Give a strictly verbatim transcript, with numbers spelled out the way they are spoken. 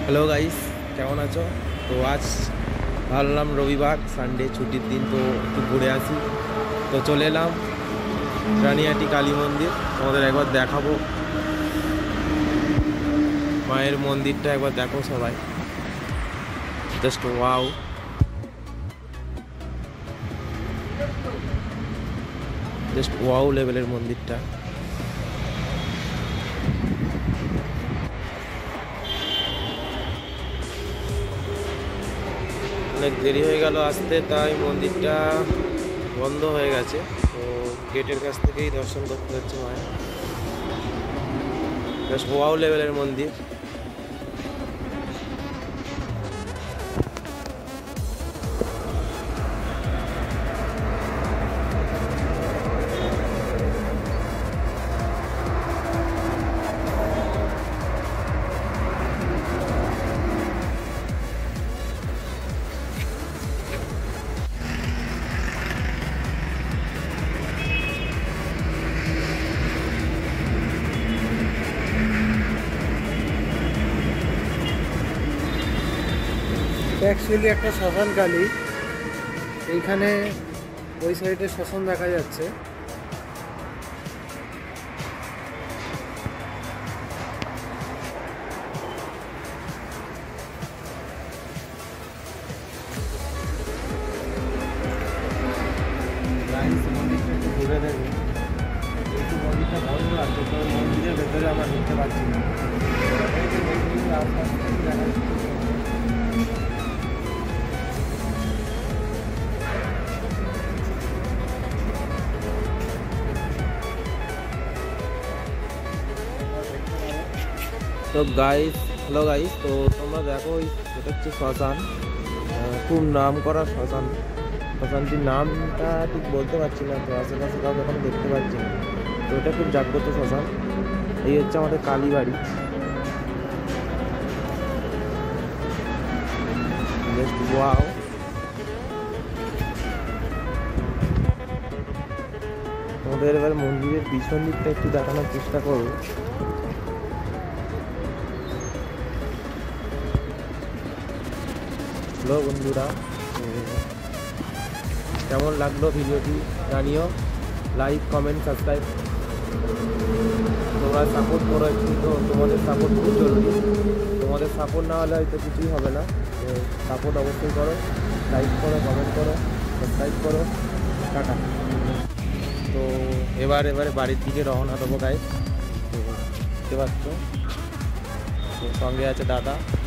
Hello guys কেমন আছো? তো আজ ভাবলাম রবিবার সানডে ছুটির দিন, তো একটু ঘুরে আসি। তো চলে এলাম রানিহাটি কালী মন্দির। তোমাদের একবার দেখাবো মায়ের মন্দিরটা, একবার দেখো সবাই। জাস্ট ওয়াও, জাস্ট ওয়াও লেভেলের মন্দিরটা। অনেক দেরি হয়ে গেল আসতে, তাই মন্দিরটা বন্ধ হয়ে গেছে। তো গেটের কাছ থেকেই দর্শন করতে হচ্ছে মায়ের। বেশ ওয়াও লেভেলের মন্দির। অ্যাকচুয়ালি একটা শ্মশান কালী, এইখানে ওই সাইডে শ্মশান দেখা যাচ্ছে। মন্দিরটা একটু ঘুরে দেখবে, যেহেতু মন্দিরটা বন্ধ আছে, তো মন্দিরের ভেতরে আমরা ঢুকতে পারছি না। তো গাইস, হ্যালো গাইস, তো তোমরা দেখো এটা হচ্ছে শ্মশান, খুব নাম করা শ্মশান। শ্মশানটির নামটা ঠিক বলতে পারছি না, তো আশেপাশে কাউকে এখন দেখতে পাচ্ছি না। তো এটা খুব জাগ্রত শ্মশান। এই হচ্ছে আমাদের কালীবাড়ি। Just wow. তোমাদের এবার মন্দিরের পিছন দিকটা একটু দেখানোর চেষ্টা করবো। হ্যালো বন্ধুরা, কেমন লাগলো ভিডিওটি জানিও। লাইক, কমেন্ট, সাবস্ক্রাইব তোমরা সাপোর্ট করো একটু। তো তোমাদের সাপোর্ট খুব জরুরি। তোমাদের সাপোর্ট না হলে হয়তো কিছুই হবে না। তো সাপোর্ট অবশ্যই করো, লাইক করো, কমেন্ট করো, সাবস্ক্রাইব করো। টাটা। তো এবার এবারে বাড়ির দিকে রওনা দেবো গাইস। তো দেখতে পাচ্ছ, তো সঙ্গে আছে দাদা।